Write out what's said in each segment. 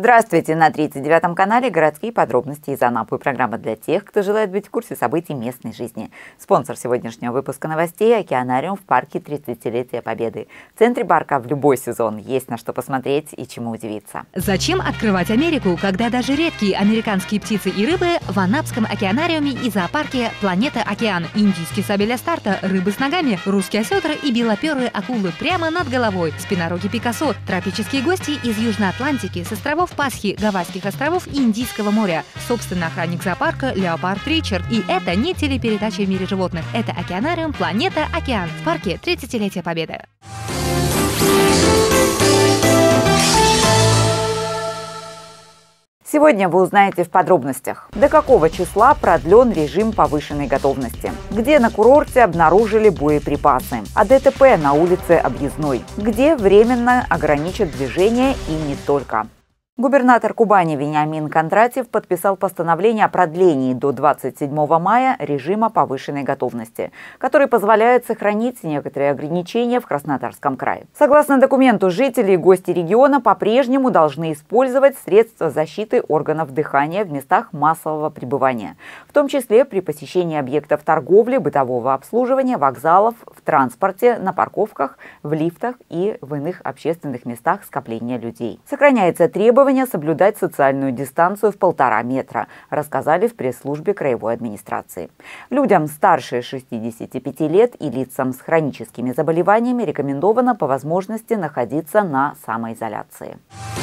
Здравствуйте! На 39-м канале городские подробности из Анапы. Программа для тех, кто желает быть в курсе событий местной жизни. Спонсор сегодняшнего выпуска новостей – океанариум в парке 30-летия Победы. В центре парка в любой сезон есть на что посмотреть и чему удивиться. Зачем открывать Америку, когда даже редкие американские птицы и рыбы в Анапском океанариуме и зоопарке «Планета Океан». Индийский сабель астарта, рыбы с ногами, русские осетры и белоперые акулы прямо над головой, спинороги Пикассо, тропические гости из Южной Атлантики, с островов Пасхи, Гавайских островов и Индийского моря. Собственно, охранник зоопарка Леопард Ричард. И это не телепередача в мире животных. Это океанариум «Планета Океан» в парке 30-летия Победы. Сегодня вы узнаете в подробностях, до какого числа продлен режим повышенной готовности, где на курорте обнаружили боеприпасы, а ДТП на улице Объездной, где временно ограничат движение и не только. Губернатор Кубани Вениамин Кондратьев подписал постановление о продлении до 27 мая режима повышенной готовности, который позволяет сохранить некоторые ограничения в Краснодарском крае. Согласно документу, жители и гости региона по-прежнему должны использовать средства защиты органов дыхания в местах массового пребывания, в том числе при посещении объектов торговли, бытового обслуживания, вокзалов, в транспорте, на парковках, в лифтах и в иных общественных местах скопления людей. Сохраняется требование соблюдать социальную дистанцию в 1,5 метра, рассказали в пресс-службе краевой администрации. Людям старше 65 лет и лицам с хроническими заболеваниями рекомендовано по возможности находиться на самоизоляции.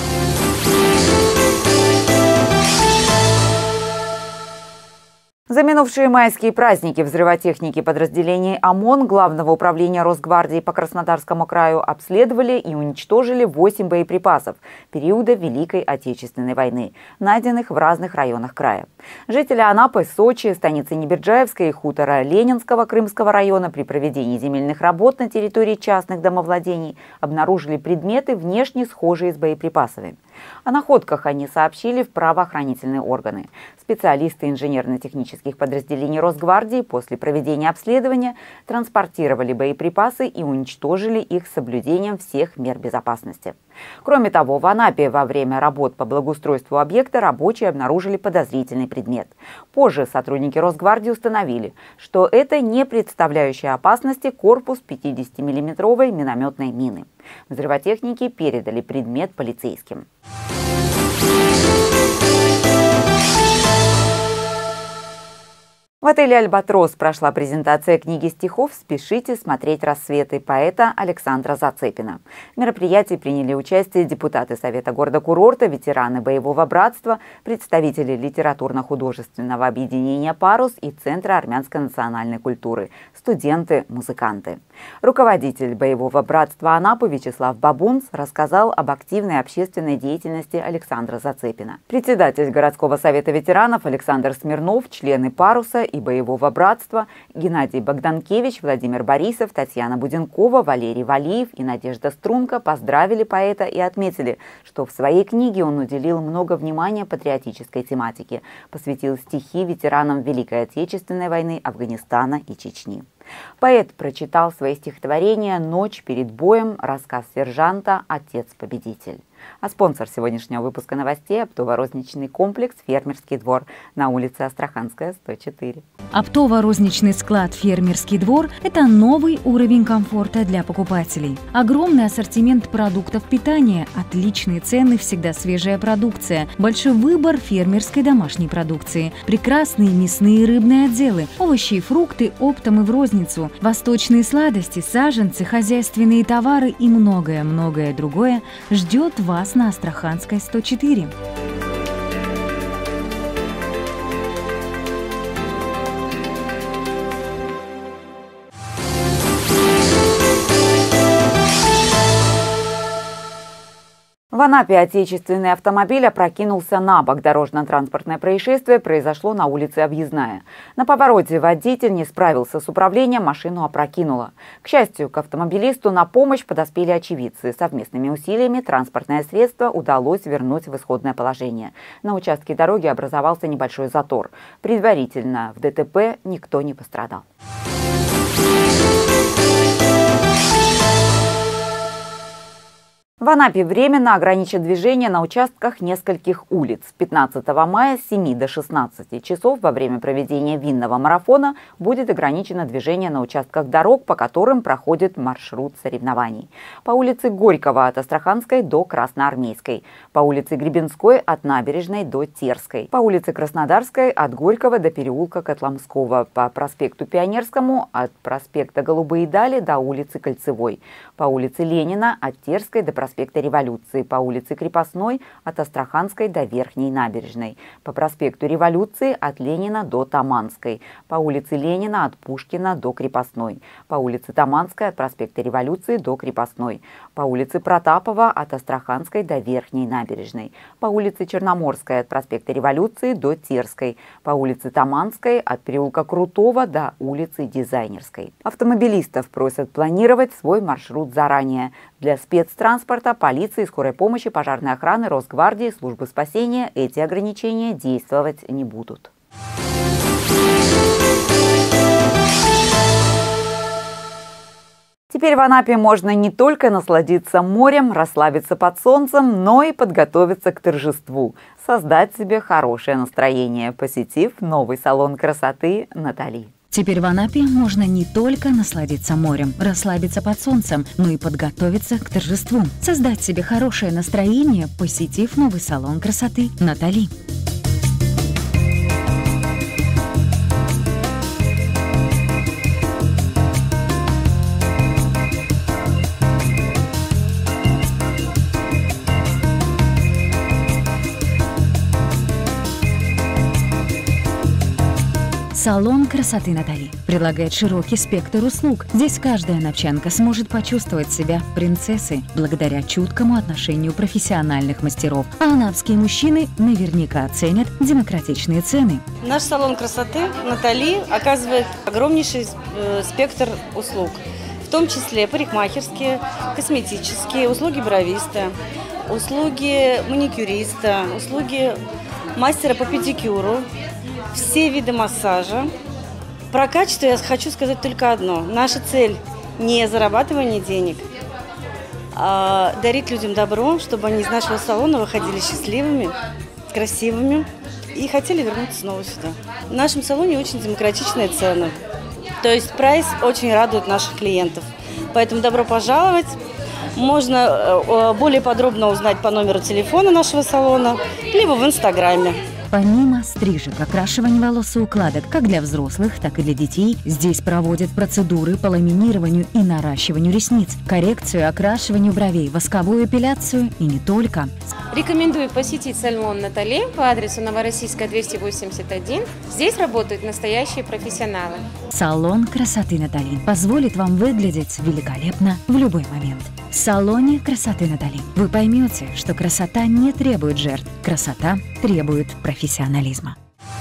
За минувшие майские праздники взрывотехники подразделений ОМОН Главного управления Росгвардии по Краснодарскому краю обследовали и уничтожили 8 боеприпасов периода Великой Отечественной войны, найденных в разных районах края. Жители Анапы, Сочи, станицы Неберджаевской и хутора Ленинского Крымского района при проведении земельных работ на территории частных домовладений обнаружили предметы, внешне схожие с боеприпасами. О находках они сообщили в правоохранительные органы. Специалисты инженерно-технических подразделений Росгвардии после проведения обследования транспортировали боеприпасы и уничтожили их с соблюдением всех мер безопасности. Кроме того, в Анапе во время работ по благоустройству объекта рабочие обнаружили подозрительный предмет. Позже сотрудники Росгвардии установили, что это не представляющий опасности корпус 50-миллиметровой минометной мины. Взрывотехники передали предмет полицейским. В отеле «Альбатрос» прошла презентация книги стихов «Спешите смотреть рассветы» поэта Александра Зацепина. В мероприятии приняли участие депутаты Совета города-курорта, ветераны боевого братства, представители литературно-художественного объединения «Парус» и Центра армянской национальной культуры, студенты, музыканты. Руководитель боевого братства Анапы Вячеслав Бабунц рассказал об активной общественной деятельности Александра Зацепина. Председатель городского совета ветеранов Александр Смирнов, члены «Паруса» и боевого братства Геннадий Богданкевич, Владимир Борисов, Татьяна Буденкова, Валерий Валиев и Надежда Струнко поздравили поэта и отметили, что в своей книге он уделил много внимания патриотической тематике, посвятил стихи ветеранам Великой Отечественной войны, Афганистана и Чечни. Поэт прочитал свои стихотворения «Ночь перед боем», рассказ сержанта «Отец-победитель». А спонсор сегодняшнего выпуска новостей – оптово-розничный комплекс «Фермерский двор» на улице Астраханская, 104. Оптово-розничный склад «Фермерский двор» – это новый уровень комфорта для покупателей. Огромный ассортимент продуктов питания, отличные цены, всегда свежая продукция, большой выбор фермерской домашней продукции, прекрасные мясные и рыбные отделы, овощи и фрукты оптом и в розницу, восточные сладости, саженцы, хозяйственные товары и многое-многое другое ждет вас на Астраханской, 104. В Анапе отечественный автомобиль опрокинулся на бок. Дорожно-транспортное происшествие произошло на улице Объездная. На повороте водитель не справился с управлением, машину опрокинуло. К счастью, к автомобилисту на помощь подоспели очевидцы. Совместными усилиями транспортное средство удалось вернуть в исходное положение. На участке дороги образовался небольшой затор. Предварительно в ДТП никто не пострадал. В Анапе временно ограничат движение на участках нескольких улиц. 15 мая с 7 до 16 часов во время проведения винного марафона будет ограничено движение на участках дорог, по которым проходит маршрут соревнований. По улице Горького от Астраханской до Красноармейской, по улице Гребенской от Набережной до Терской, по улице Краснодарской от Горького до переулка Котломского, по проспекту Пионерскому от проспекта Голубые Дали до улицы Кольцевой, по улице Ленина от Терской до проспекта Революции, по улице Крепостной от Астраханской до Верхней Набережной, по проспекту Революции от Ленина до Таманской, по улице Ленина от Пушкина до Крепостной, по улице Таманской от проспекта Революции до Крепостной, по улице Протапова от Астраханской до Верхней Набережной, по улице Черноморской от проспекта Революции до Терской, по улице Таманской от переулка Крутого до улицы Дизайнерской. Автомобилистов просят планировать свой маршрут заранее. Для спецтранспорта, полиции, скорой помощи, пожарной охраны, Росгвардии, службы спасения эти ограничения действовать не будут. Теперь в Анапе можно не только насладиться морем, расслабиться под солнцем, но и подготовиться к торжеству, создать себе хорошее настроение, посетив новый салон красоты «Натали». Теперь в Анапе можно не только насладиться морем, расслабиться под солнцем, но и подготовиться к торжеству, создать себе хорошее настроение, посетив новый салон красоты «Натали». Салон красоты «Натали» предлагает широкий спектр услуг. Здесь каждая анапчанка сможет почувствовать себя принцессой благодаря чуткому отношению профессиональных мастеров. А анапские мужчины наверняка оценят демократичные цены. Наш салон красоты «Натали» оказывает огромнейший спектр услуг, в том числе парикмахерские, косметические, услуги бровиста, услуги маникюриста, услуги мастера по педикюру, все виды массажа. Про качество я хочу сказать только одно. Наша цель не зарабатывание денег, а дарить людям добро, чтобы они из нашего салона выходили счастливыми, красивыми и хотели вернуться снова сюда. В нашем салоне очень демократичные цены. То есть прайс очень радует наших клиентов. Поэтому добро пожаловать. Можно более подробно узнать по номеру телефона нашего салона, либо в Инстаграме. Помимо стрижек, окрашивания волос и укладок, как для взрослых, так и для детей, здесь проводят процедуры по ламинированию и наращиванию ресниц, коррекцию и окрашиванию бровей, восковую эпиляцию и не только. Рекомендую посетить салон «Натали» по адресу Новороссийская, 281. Здесь работают настоящие профессионалы. Салон красоты «Натали» позволит вам выглядеть великолепно в любой момент. В салоне красоты «Натали» вы поймете, что красота не требует жертв, красота требует профессионализма.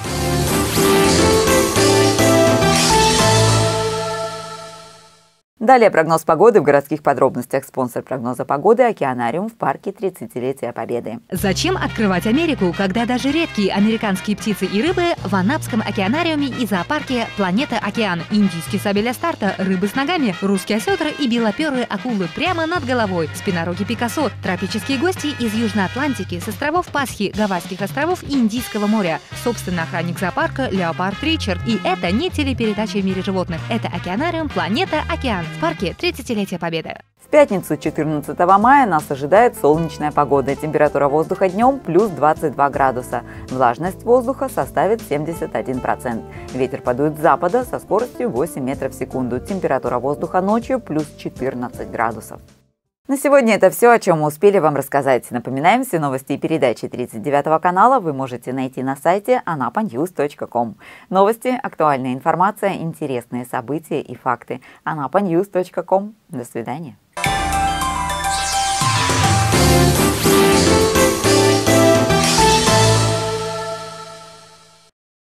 Далее прогноз погоды в городских подробностях. Спонсор прогноза погоды – Океанариум в парке 30-летия Победы. Зачем открывать Америку, когда даже редкие американские птицы и рыбы в Анапском океанариуме и зоопарке «Планета Океан», индийский сабель астарта, рыбы с ногами, русские осетры и белоперые акулы прямо над головой, спинороги Пикассо, тропические гости из Южной Атлантики, с островов Пасхи, Гавайских островов и Индийского моря, собственно, охранник зоопарка Леопард Ричард. И это не телепередача в мире животных, это океанариум «Планета Океан» в парке 30-летия Победы. В пятницу, 14 мая, нас ожидает солнечная погода. Температура воздуха днем плюс 22 градуса. Влажность воздуха составит 71%. Ветер подует с запада со скоростью 8 метров в секунду. Температура воздуха ночью плюс 14 градусов. На сегодня это все, о чем мы успели вам рассказать. Напоминаем, все новости и передачи 39 канала вы можете найти на сайте anapanews.com. Новости, актуальная информация, интересные события и факты. anapanews.com. До свидания.